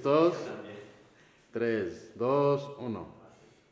¿Listos? 3, 2, 1.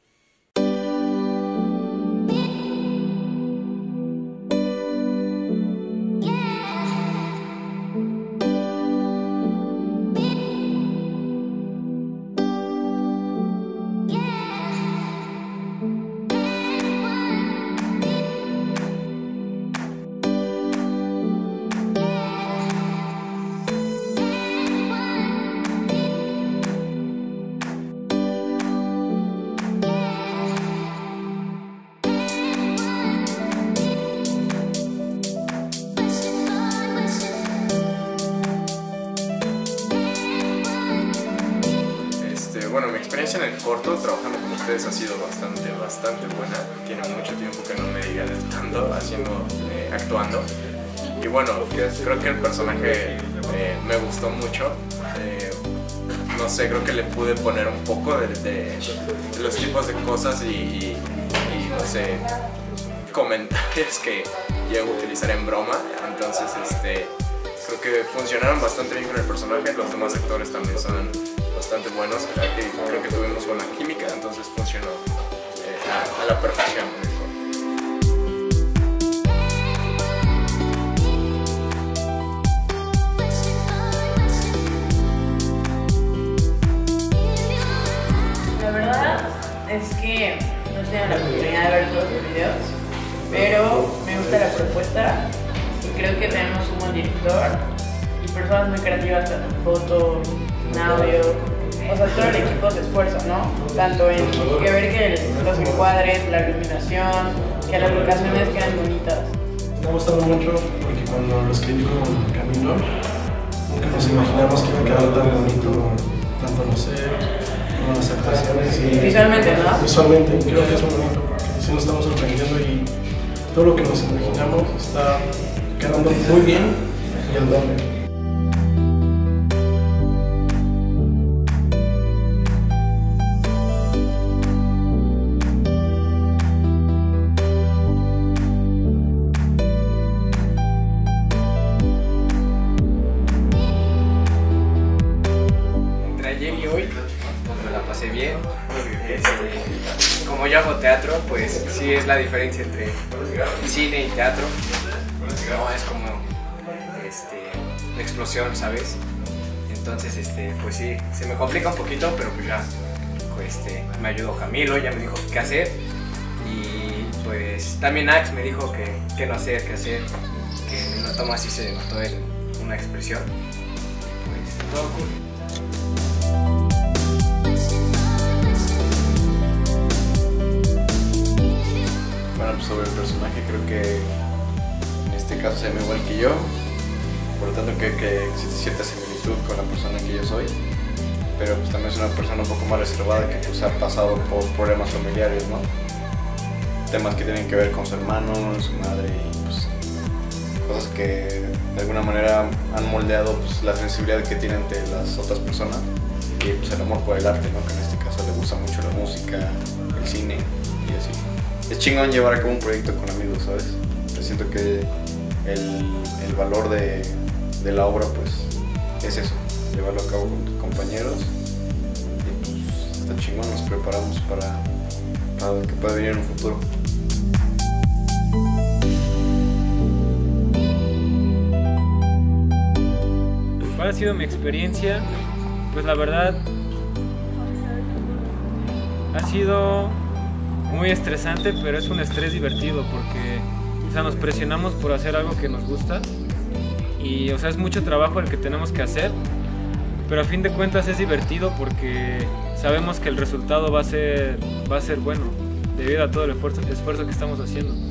Bueno, mi experiencia en el corto, trabajando con ustedes, ha sido bastante buena. Tiene mucho tiempo que no me divierto actuando. Y bueno, creo que el personaje me gustó mucho. No sé, creo que le pude poner un poco de los tipos de cosas y no sé, comentarios que llego a utilizar en broma. Entonces, creo que funcionaron bastante bien con el personaje. Los demás actores también son bastante buenos, creo que tuvimos buena química, entonces funcionó a la perfección. La verdad es que no he tenido la oportunidad de ver todos los videos, pero me gusta la propuesta y creo que tenemos un buen director y personas muy creativas tanto en foto, en audio, o sea, todo el equipo se esfuerza, ¿no? Tanto en que ver que los encuadres, la iluminación, que las locaciones quedan bonitas. Me ha gustado mucho porque cuando lo escribí con Camilo, nunca nos imaginamos que iba a quedar tan bonito, tanto no sé, como las actuaciones y visualmente, ¿no? Visualmente, creo que es muy bonito porque sí nos estamos sorprendiendo y todo lo que nos imaginamos está quedando muy bien y el doble. Ayer y hoy me la pasé bien. Como yo hago teatro, pues sí es la diferencia entre cine y teatro. No es como una explosión, ¿sabes? Entonces, pues sí, se me complica un poquito, pero pues ya me ayudó Camilo, ya me dijo qué hacer. Y pues también Ax me dijo qué no hacer, qué hacer. Que en una toma así se notó una expresión. Pues todo cool. Bueno, pues sobre el personaje creo que en este caso se llama igual que yo, por lo tanto creo que existe cierta similitud con la persona que yo soy, pero pues también es una persona un poco más reservada que pues ha pasado por problemas familiares, ¿no? Temas que tienen que ver con su hermano, su madre y pues cosas que de alguna manera han moldeado pues la sensibilidad que tiene ante las otras personas y pues el amor por el arte, ¿no? Que en este caso le gusta mucho la música, el cine y así. Es chingón llevar a cabo un proyecto con amigos, ¿sabes? Yo siento que el valor de la obra pues es eso, llevarlo a cabo con tus compañeros y pues está chingón, nos preparamos para lo que pueda venir en un futuro. ¿Cuál ha sido mi experiencia? Pues la verdad ha sido muy estresante, pero es un estrés divertido porque nos presionamos por hacer algo que nos gusta y es mucho trabajo el que tenemos que hacer, pero a fin de cuentas es divertido porque sabemos que el resultado va a ser bueno debido a todo el esfuerzo que estamos haciendo.